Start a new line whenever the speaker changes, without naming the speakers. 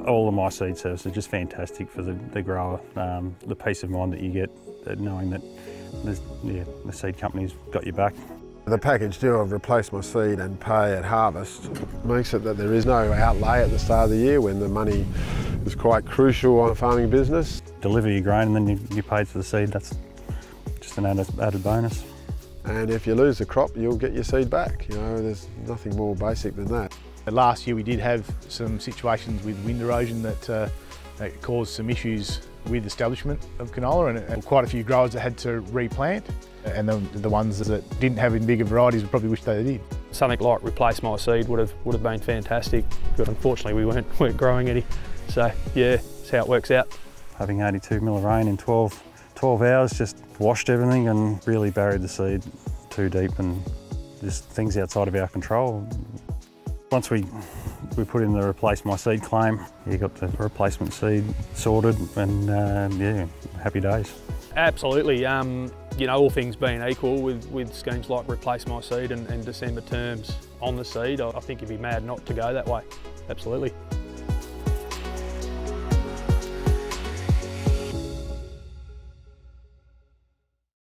All the MySeed services are just fantastic for the grower. The peace of mind that you get knowing that the seed company's got your back.
The package deal of Replace MySeed and pay at harvest makes it that there is no outlay at the start of the year when the money is quite crucial on a farming business.
Deliver your grain and then you paid for the seed, that's just an added bonus.
And if you lose the crop, you'll get your seed back. You know, there's nothing more basic than that.
Last year we did have some situations with wind erosion that caused some issues with establishment of canola, and quite a few growers that had to replant, and the ones that didn't have in bigger varieties would probably wish they did.
Something like Replace MySeed would have been fantastic, but unfortunately we weren't growing any. So yeah, that's how it works out.
Having 82 mil of rain in 12 hours just washed everything and really buried the seed too deep, and just things outside of our control. Once we put in the Replace MySeed claim, you got the replacement seed sorted, and yeah, happy days.
Absolutely. You know, all things being equal with schemes like Replace MySeed and December terms on the seed, I think you'd be mad not to go that way. Absolutely.